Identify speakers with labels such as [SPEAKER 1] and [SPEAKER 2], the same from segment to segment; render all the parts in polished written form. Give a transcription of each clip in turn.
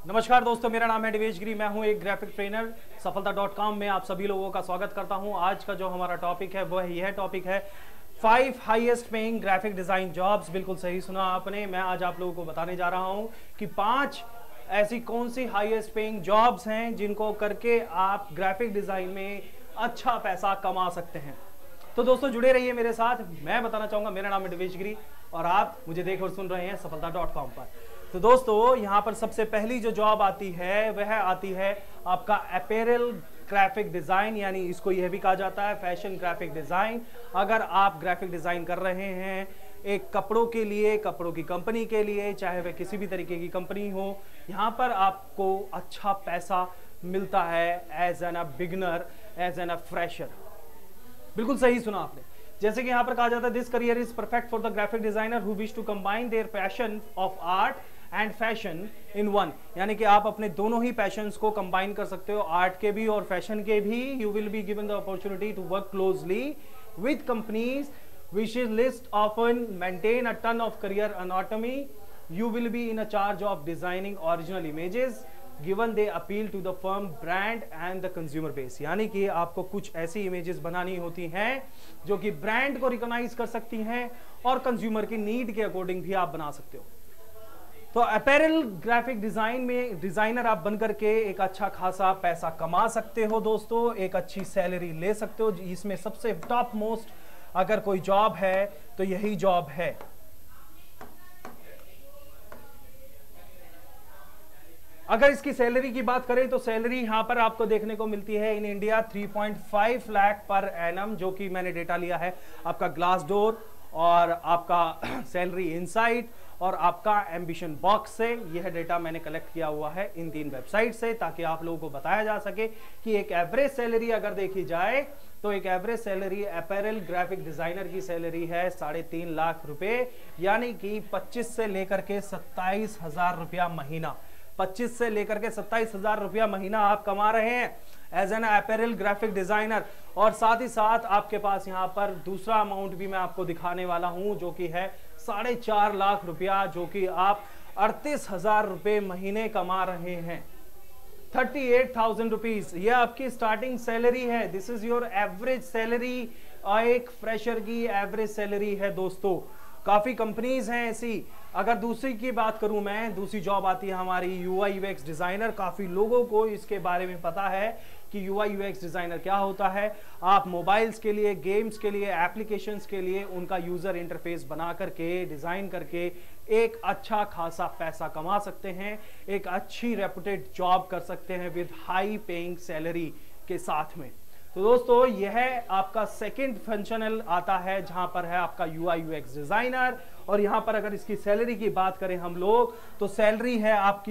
[SPEAKER 1] नमस्कार दोस्तों, मेरा नाम है दिवेश गिरी। मैं हूं एक ग्राफिक ट्रेनर। सफलता.com में आप सभी लोगों का स्वागत करता हूं। आज का जो हमारा टॉपिक है वह यह टॉपिक है 5 highest paying graphic design jobs. बिल्कुल सही सुना आपने। मैं आज आप लोगों को बताने जा रहा हूं कि 5 ऐसी कौन सी हाईएस्ट पेइंग जॉब्स हैं जिनको करके आप ग्राफिक डिजाइन में अच्छा पैसा कमा सकते हैं। तो दोस्तों जुड़े रहिए मेरे साथ। मैं बताना चाहूंगा, मेरा नाम है दिवेश गिरी और आप मुझे देख और सुन रहे हैं सफलता.com पर। तो दोस्तों यहाँ पर सबसे पहली जो जॉब आती है वह आती है आपका अपैरल ग्राफिक डिजाइन, यानी इसको यह भी कहा जाता है फैशन ग्राफिक डिजाइन। अगर आप ग्राफिक डिजाइन कर रहे हैं एक कपड़ों के लिए, कपड़ों की कंपनी के लिए, चाहे वह किसी भी तरीके की कंपनी हो, यहाँ पर आपको अच्छा पैसा मिलता है as an a beginner, as an a fresher. बिल्कुल सही सुना आपने। जैसे कि यहाँ पर कहा जाता है this career is perfect for the graphic designer who wish to combine their passion of art and fashion in one, यानी कि आप अपने दोनों ही पैशंस को कंबाइन कर सकते हो, आर्ट के भी और फैशन के भी। You will be given the opportunity to work closely with companies which is list often maintain a ton of career anatomy. You will be in a charge of designing original images given they appeal to the firm brand and the consumer base, यानी कि आपको कुछ ऐसी images बनानी होती हैं जो कि ब्रांड को रिकॉग्नाइज कर सकती हैं और कंज्यूमर की नीड के अकॉर्डिंग भी आप बना सकते हो। तो अपैरल ग्राफिक डिजाइन में डिजाइनर आप बनकर के एक अच्छा खासा पैसा कमा सकते हो दोस्तों, एक अच्छी सैलरी ले सकते हो। इसमें सबसे टॉप मोस्ट अगर कोई जॉब है तो यही जॉब है। अगर इसकी सैलरी की बात करें तो सैलरी यहां पर आपको देखने को मिलती है in India 3.5 lakh per annum, जो कि मैंने डेटा लिया है आपका ग्लासडोर और आपका सैलरी इनसाइट और आपका एम्बिशन बॉक्स से। यह डेटा मैंने कलेक्ट किया हुआ है इन 3 वेबसाइट से, ताकि आप लोगों को बताया जा सके कि एक एवरेज सैलरी अगर देखी जाए तो एक average salary apparel graphic designer की सैलरी है 3.5 लाख रुपए, यानी कि 25 से लेकर के 27,000 रुपया महीना। 25 से लेकर के 27,000 रुपया महीना आप कमा रहे हैं as an apparel graphic designer. और साथ ही साथ आपके पास यहाँ पर दूसरा अमाउंट भी मैं आपको दिखाने वाला हूं, जो कि है 4.5 लाख रुपया, जो कि आप 38,000 रुपए महीने कमा रहे हैं। 38,000 रुपीज ये आपकी स्टार्टिंग सैलरी है। This is your average salary, एक फ्रेशर की एवरेज सैलरी है दोस्तों। काफी कंपनीज हैं ऐसी। अगर दूसरी की बात करूं मैं, दूसरी जॉब आती है हमारी यूआई यूएक्स डिजाइनर। काफी लोगों को इसके बारे में पता है कि यूआई यूएक्स डिजाइनर क्या होता है। आप मोबाइल्स के लिए, गेम्स के लिए, एप्लीकेशंस के लिए उनका यूजर इंटरफेस बना करके, डिजाइन करके एक अच्छा खासा पैसा कमा सकते हैं, एक अच्छी रेपुटेड जॉब कर सकते हैं विद हाई पेइंग सैलरी के साथ में। तो दोस्तों यह आपका सेकंड फंक्शनल आता है जहां पर है आपका यूआई यूएक्स डिजाइनर। और यहां पर अगर इसकी सैलरी की बात करें हम लोग तो सैलरी है आपकी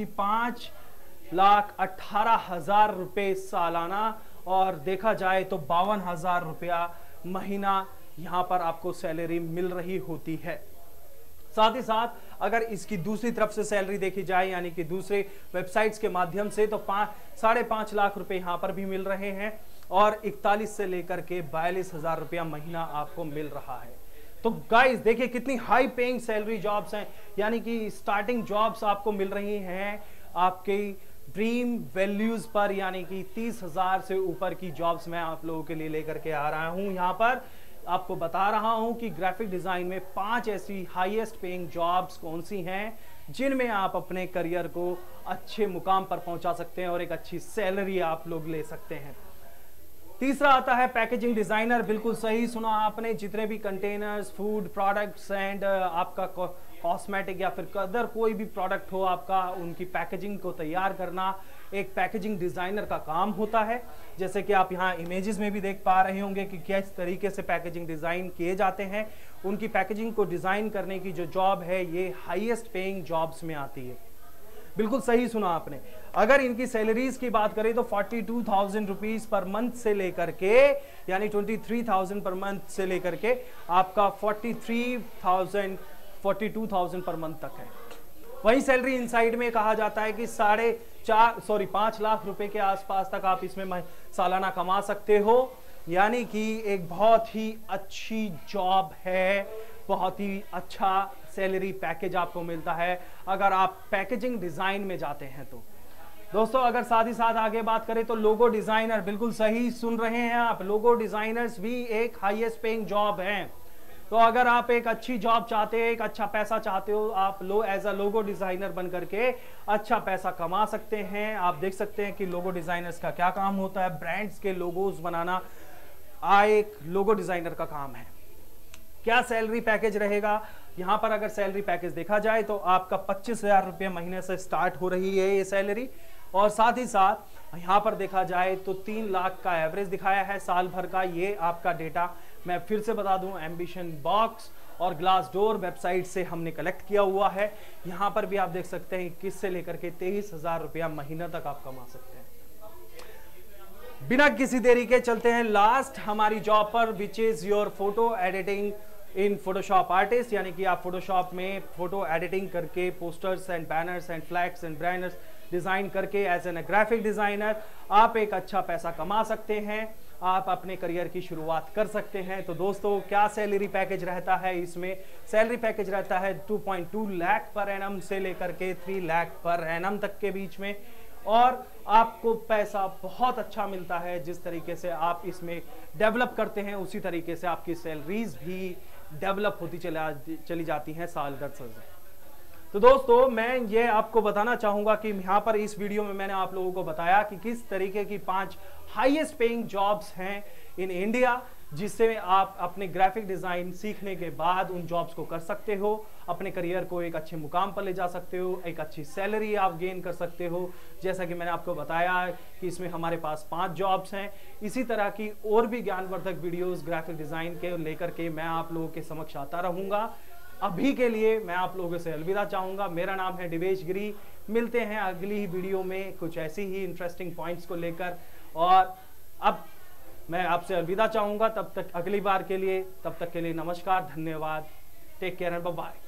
[SPEAKER 1] 5,18,000 रुपए सालाना, और देखा जाए तो 52,000 रुपया महीना यहां पर आपको सैलरी मिल रही होती है। साथ ही साथ अगर इसकी दूसरी तरफ से सैलरी देखी जाए, यानी कि दूसरे वेबसाइट्स के माध्यम से, तो 5.5 लाख रुपए यहां पर भी मिल रहे हैं और 41 से लेकर के 42,000 रुपया महीना आपको मिल रहा है। तो गाइस देखिए कितनी हाई पेइंग सैलरी जॉब्स हैं, यानी कि स्टार्टिंग जॉब्स आपको मिल रही हैं आपके ड्रीम वैल्यूज पर, यानी कि 30,000 से ऊपर की जॉब्स मैं आप लोगों के लिए लेकर के आ रहा हूं। यहां पर आपको बता रहा हूं कि ग्राफिक डिजाइन में 5 ऐसी हाईएस्ट पेइंग जॉब्स कौन सी हैं जिनमें आप अपने करियर को अच्छे मुकाम पर पहुंचा सकते हैं और एक अच्छी सैलरी आप लोग ले सकते हैं। तीसरा आता है पैकेजिंग डिजाइनर। बिल्कुल सही सुना आपने। जितने भी कंटेनर्स, फूड प्रोडक्ट्स एंड आपका कॉस्मेटिक या फिर अदर कोई भी प्रोडक्ट हो आपका, उनकी पैकेजिंग को तैयार करना एक पैकेजिंग डिजाइनर का काम होता है। जैसे कि आप यहाँ इमेजेस में भी देख पा रहे होंगे कि किस तरीके से पैकेजिंग डिजाइन किए जाते हैं। उनकी पैकेजिंग को डिजाइन करने की जो जॉब है ये हाईएस्ट पेइंग जॉब्स में आती है। बिल्कुल सही सुना आपने। अगर इनकी सैलरीज की बात करें तो 42,000 रुपीज पर मंथ से लेकर के, यानी 23,000 पर मंथ से लेकर के आपका 42,000 पर मंथ तक है। वही सैलरी इनसाइड में कहा जाता है कि 5 लाख रुपए के आसपास तक आप इसमें सालाना कमा सकते हो, यानी कि एक बहुत ही अच्छी जॉब है, बहुत ही अच्छा सैलरी पैकेज आपको मिलता है अगर आप पैकेजिंग डिजाइन में जाते हैं तो। दोस्तों अगर साथ ही साथ आगे बात करें तो लोगो डिजाइनर, बिल्कुल सही सुन रहे हैं आप, लोगो डिजाइनर्स भी एक हाईएस्ट पेइंग जॉब है। तो अगर आप एक अच्छी जॉब चाहते हैं, एक अच्छा पैसा चाहते हो, आप एज अ लोगो डिजाइनर बन करके अच्छा पैसा कमा सकते हैं। आप देख सकते हैं कि लोगो डिजाइनर्स का क्या काम होता है, ब्रांड्स के लोगोज बनाना एक लोगो डिजाइनर का काम है। क्या सैलरी पैकेज रहेगा यहां पर? अगर सैलरी पैकेज देखा जाए तो आपका 25,000 रुपये महीने से स्टार्ट हो रही है ये सैलरी, और साथ ही साथ यहां पर देखा जाए तो 3 लाख का एवरेज दिखाया है साल भर का। ये आपका डेटा मैं फिर से बता दूं, एम्बिशन बॉक्स और ग्लास डोर वेबसाइट से हमने कलेक्ट किया हुआ है। यहां पर भी आप देख सकते हैं किस से लेकर के 23,000 रुपया महीना तक आप कमा सकते हैं। बिना किसी देरी के चलते हैं लास्ट हमारी जॉब पर, which is your photo editing in Photoshop artist, यानी कि आप फोटोशॉप में फोटो एडिटिंग करके posters and banners and flags and banners design करके एज एन ग्राफिक डिजाइनर आप एक अच्छा पैसा कमा सकते हैं, आप अपने करियर की शुरुआत कर सकते हैं। तो दोस्तों क्या सैलरी पैकेज रहता है इसमें? सैलरी पैकेज रहता है 2.2 लाख पर एनम से लेकर के 3 लाख पर एनम तक के बीच में, और आपको पैसा बहुत अच्छा मिलता है। जिस तरीके से आप इसमें डेवलप करते हैं उसी तरीके से आपकी सैलरीज भी डेवलप होती चली जाती हैं साल दर साल। तो दोस्तों मैं ये आपको बताना चाहूंगा कि यहाँ पर इस वीडियो में मैंने आप लोगों को बताया कि किस तरीके की 5 हाईएस्ट पेइंग जॉब्स हैं इन इंडिया, जिससे आप अपने ग्राफिक डिजाइन सीखने के बाद उन जॉब्स को कर सकते हो, अपने करियर को एक अच्छे मुकाम पर ले जा सकते हो, एक अच्छी सैलरी आप गेन कर सकते हो। जैसा कि मैंने आपको बताया कि इसमें हमारे पास 5 जॉब्स हैं। इसी तरह की और भी ज्ञानवर्धक वीडियोस ग्राफिक डिजाइन के लेकर के मैं आप लोगों के समक्ष आता रहूंगा। अभी के लिए मैं आप लोगों से अलविदा चाहूंगा। मेरा नाम है दिवेश गिरी। मिलते हैं अगली ही वीडियो में कुछ ऐसी ही इंटरेस्टिंग पॉइंट्स को लेकर, और अब मैं आपसे अलविदा चाहूंगा। तब तक अगली बार के लिए, तब तक के लिए नमस्कार, धन्यवाद, take care and bye bye.